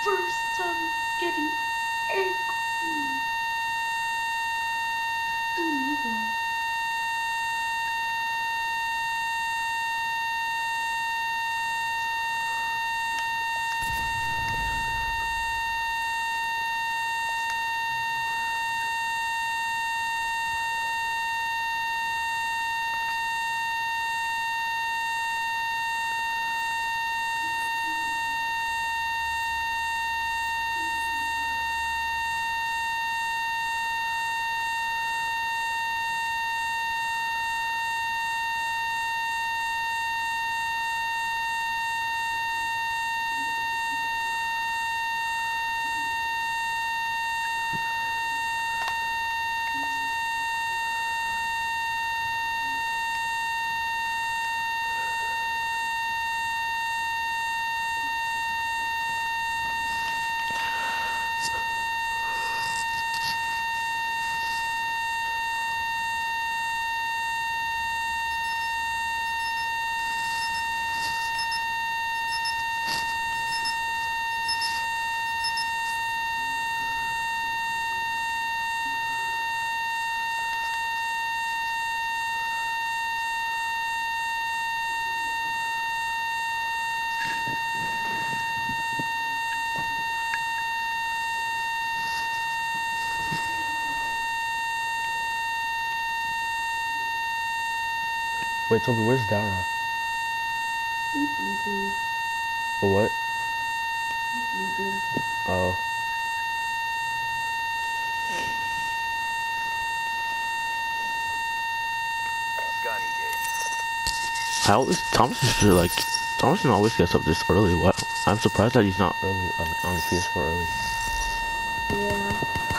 first time getting angry. Oh my god. Wait, Toby, where's Dara? He's sleeping. For what? He's sleeping. Oh. Gun engaged. I always Thompson always gets up this early. What? I'm surprised that he's not early on PS4 early. Yeah.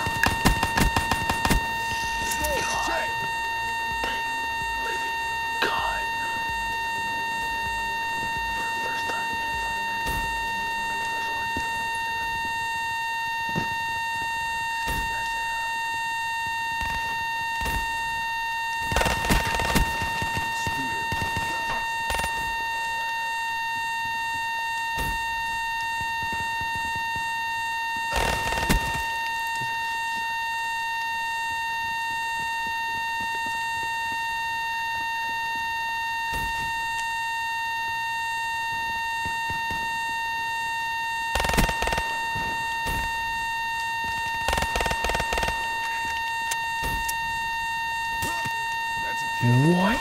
Smoke, check. Living God. First time in 5 minutes. First one. Spear. That's a kill. What?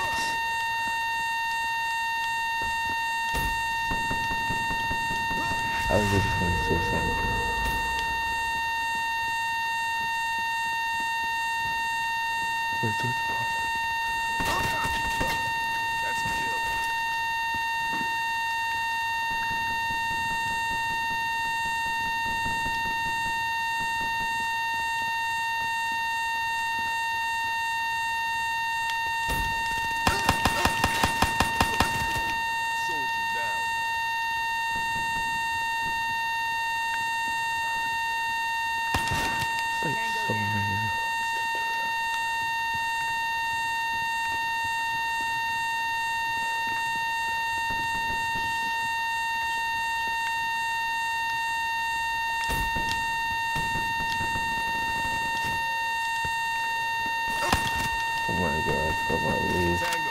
I was just going suicide. Wait, so it's possible. That's a kill. Soldier down. It's like so many. Oh my god, I forgot my leave. Tango.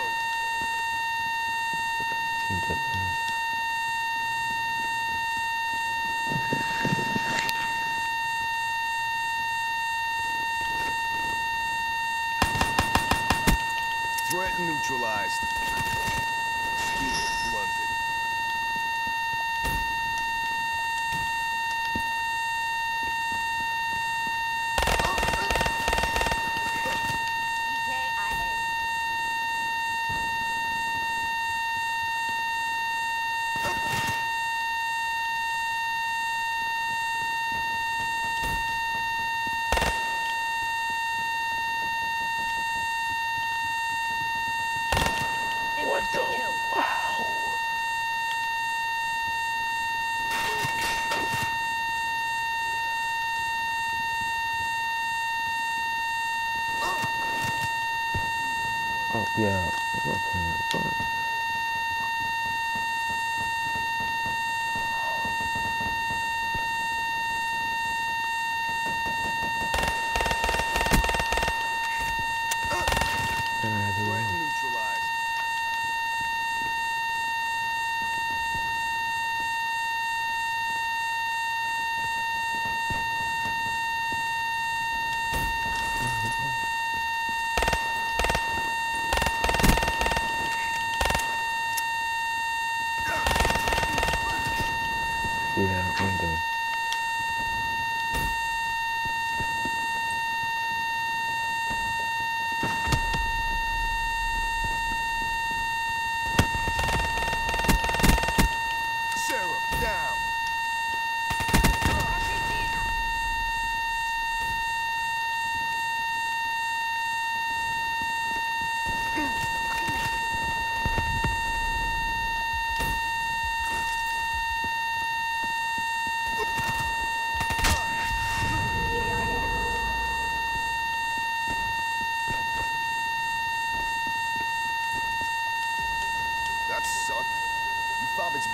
Team deathmatch. Threat neutralized. Spear blunted. EKIA. What the? Infantry kill. Wow. Oh yeah, I'm not playing it, but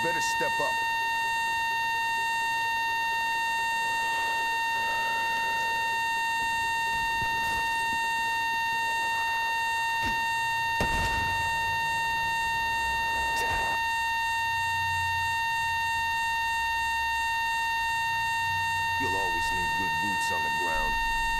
better step up. You'll always need good boots on the ground.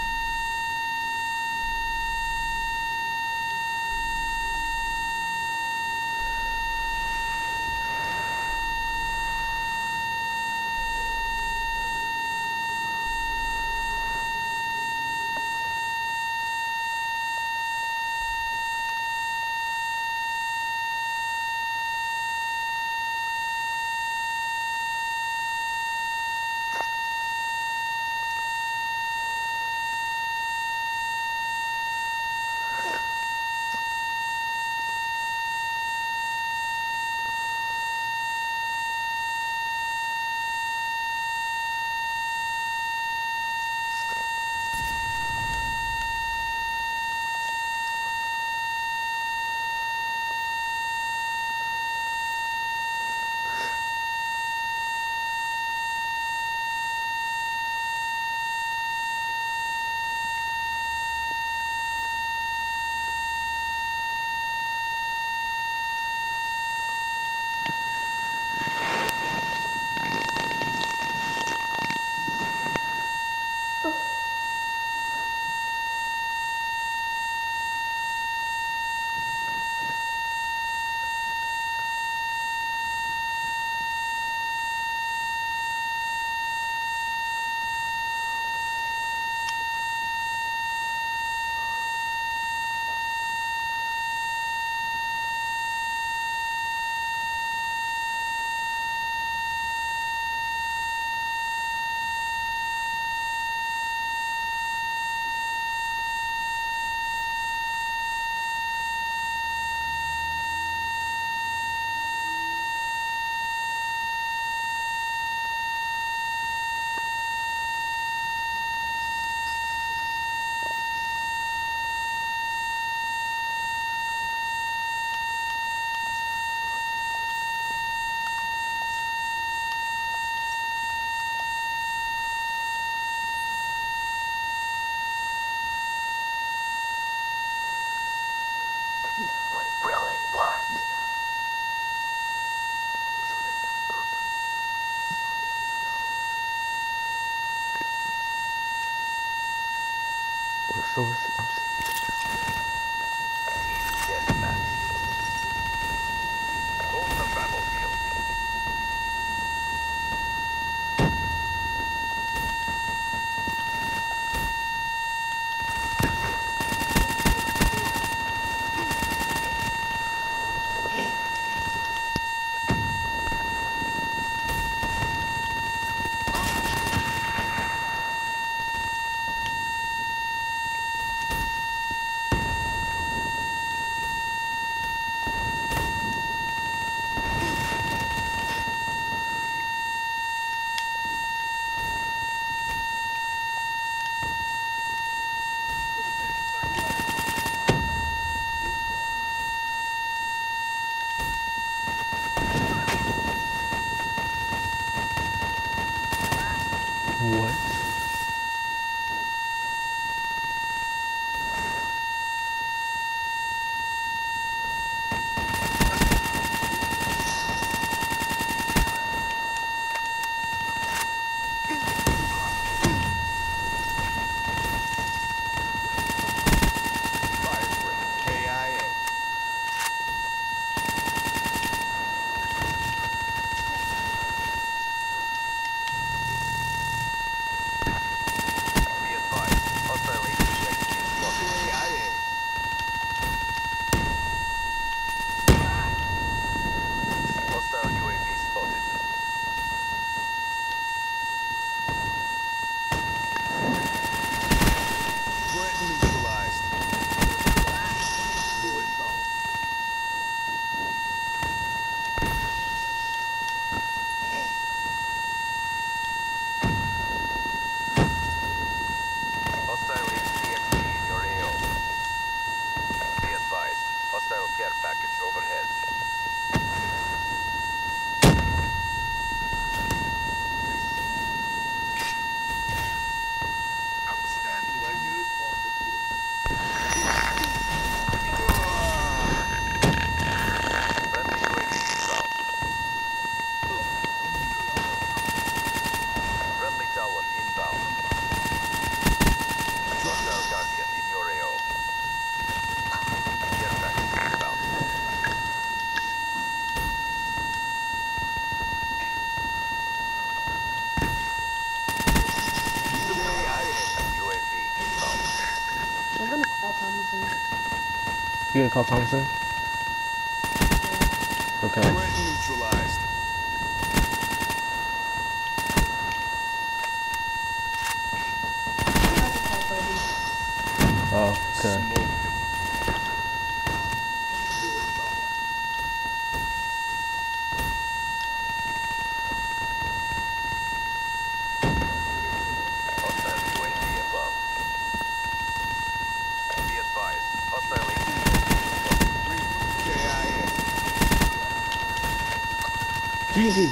So I'm Deathmatch. On the battlefield. You gonna call Thompson? Okay. Threat neutralized. Oh, okay. Smoked him. Hostile UAV above. Be advised. Hostile KIA. GG.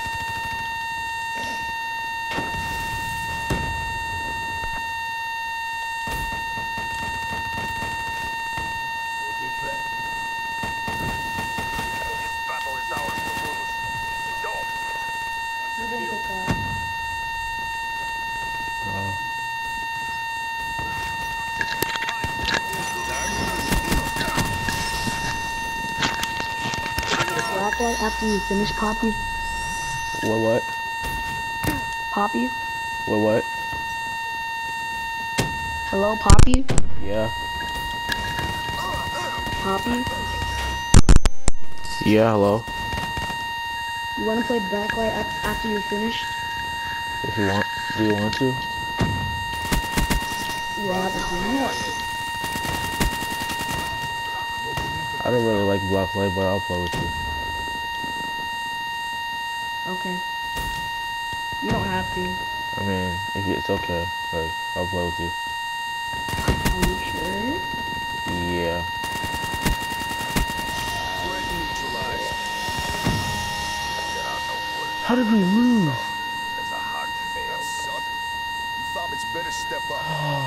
This battle is ours to lose. Go. You didn't pick up. Blacklight after you finish Poppy. What? Poppy? What? Hello, Poppy? Yeah. Poppy? Yeah, hello. You wanna play Blacklight after you're finished? If you want, do you want to? Yeah, but you know what? I don't really like Blacklight, but I'll play with you. Okay. You don't have to. I mean, if it's okay, like, I'll play with you. Are you sure? Yeah. Threat neutralized. There are no words. How did we lose? That's a hard fail. That sucked. You Thomas better step up.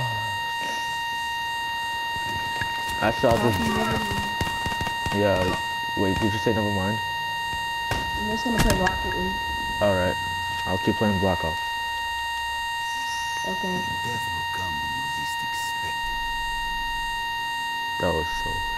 Actually, I'll Poppy, just, never. yeah. Wait, did you say never mind? I'm just gonna play Rocket League. Alright. I'll keep playing Black Ops. Okay. Death will come when you least expect it. That was so